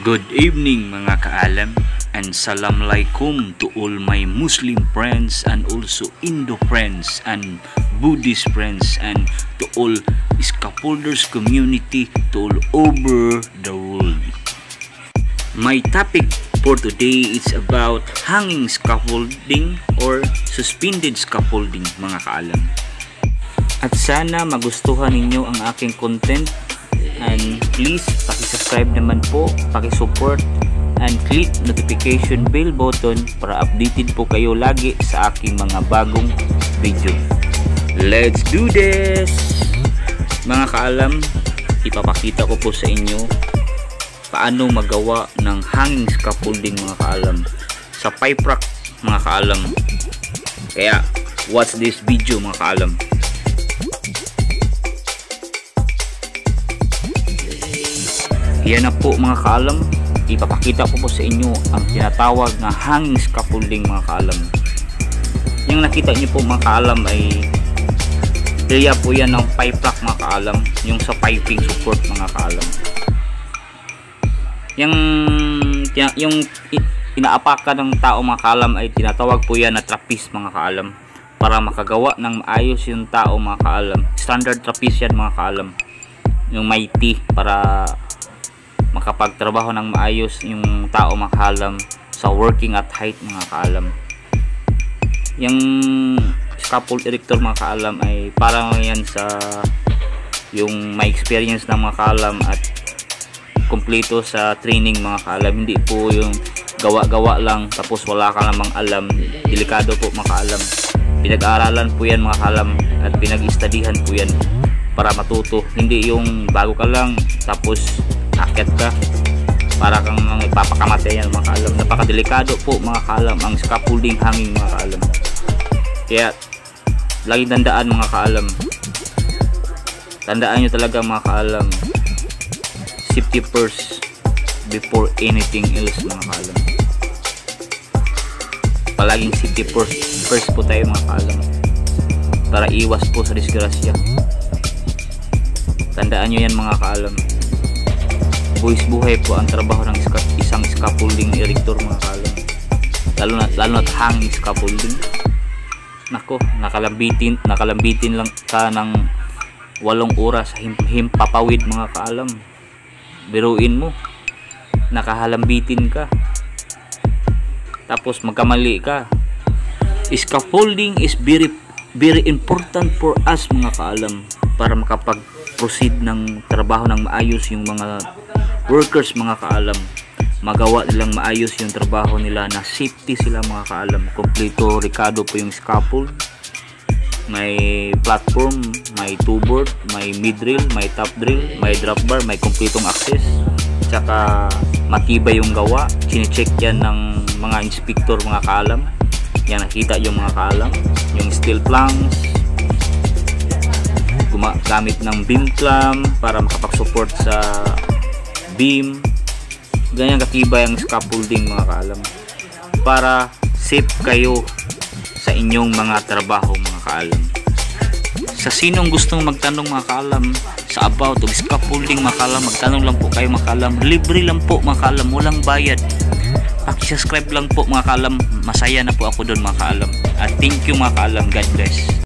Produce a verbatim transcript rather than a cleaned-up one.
Good evening mga kaalam, and Assalamualaikum to all my Muslim friends and also Indo friends and Buddhist friends and to all scaffolders community to all over the world. My topic for today is about hanging scaffolding or suspended scaffolding mga kaalam. At sana magustuhan ninyo ang aking content. And please, paki-subscribe naman po, paki-support, and click notification bell button para updated po kayo lagi sa aking mga bagong video. Let's do this! Mga kaalam, ipapakita ko po sa inyo paano magawa ng hanging scaffolding mga kaalam sa pipe rack mga kaalam. Kaya, watch this video mga kaalam. Yan na po mga kaalam, ipapakita ko po sa inyo ang tinatawag na hanging scaffolding mga kaalam. Yung nakita niyo po mga kaalam ay area po yan ng pipe rack mga kaalam, yung sa piping support mga kaalam. Yung, yung inaapakan ng tao mga kaalam ay tinatawag po yan na trapeze mga kaalam, para makagawa ng maayos yung tao mga kaalam. Standard trapeze yan mga kaalam, yung may T para makapagtrabaho ng maayos yung tao mga kaalam sa working at height mga kaalam. Yung scaffold erector mga kaalam ay parang yan sa yung may experience ng mga kaalam at kompleto sa training mga kaalam. Hindi po yung gawa-gawa lang tapos wala ka namang alam. Delikado po mga kaalam. Pinag-aaralan po yan mga kaalam at pinag-istadihan po yan para matuto. Hindi yung bago ka lang tapos akit ka para kang ipapakamatay yan mga kaalam. Napakadelikado po mga kaalam ang scaffolding hanging mga kaalam. Kaya lagi tandaan mga kaalam, tandaan nyo talaga mga kaalam, safety first before anything else mga kaalam. Palaging safety first, first po tayo mga kaalam para iwas po sa disgrasya. Tandaan nyo yan mga kaalam. Buwis buhay po ang trabaho ng isang scaffolding erector mga kaalam, lalo na lalo na hanging scaffolding. Nako, nakalambitin nakalambitin lang ka ng walong oras him, himpapawid mga kaalam. Biruin mo, nakahalambitin ka tapos magkamali ka. Scaffolding is very very important for us mga kaalam para makapag-proceed ng trabaho ng maayos yung mga workers mga kaalam, magawa nilang maayos yung trabaho nila na safety sila mga kaalam. Kompleto rikado po yung scaffold, may platform, may two board, may mid drill, may top drill, may drop bar, may kompletong access, tsaka matibay yung gawa. Chine-check yan ng mga inspector mga kaalam. Yan, nakita yung mga kaalam, yung steel planks, gumagamit ng beam clamp para makapag-support sa beam. Ganyan katibay ang scaffolding mga kaalam para safe kayo sa inyong mga trabaho mga kaalam. Sa sinong gustong magtanong mga kaalam sa about of scaffolding mga kaalam, magtanong lang po kayo mga kaalam. Libre lang po mga kaalam, walang bayad. Paki-subscribe lang po mga kaalam, masaya na po ako doon mga kaalam. At thank you mga kaalam, God bless.